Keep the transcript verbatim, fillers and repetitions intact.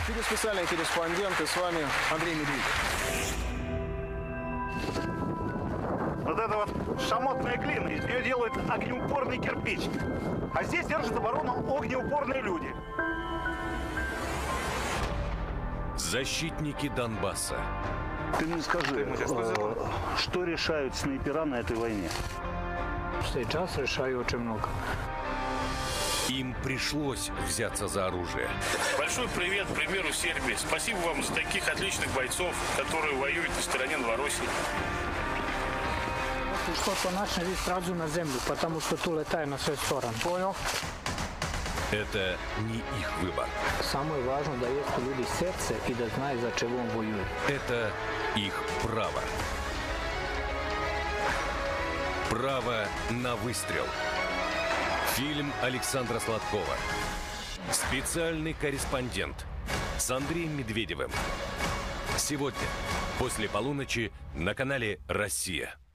эфире специальный корреспондент, и с вами Андрей Медведев. Вот это вот шамотная глина, из нее делают огнеупорный кирпич. А здесь держат оборону огнеупорные люди. Защитники Донбасса. Ты мне скажи, э, что решают снайпера на этой войне? Сейчас решаю очень много. Им пришлось взяться за оружие. Большой привет, к примеру, Сербии. Спасибо вам за таких отличных бойцов, которые воюют на стороне Новороссии. Что-то наше здесь сразу на землю, потому что тут летает на все стороны. Понял? Это не их выбор. Самое важное, да есть у людей сердце и да знают, за чего он воюет. Это их право. Право на выстрел. Фильм Александра Сладкова. Специальный корреспондент с Андреем Медведевым. Сегодня, после полуночи, на канале «Россия».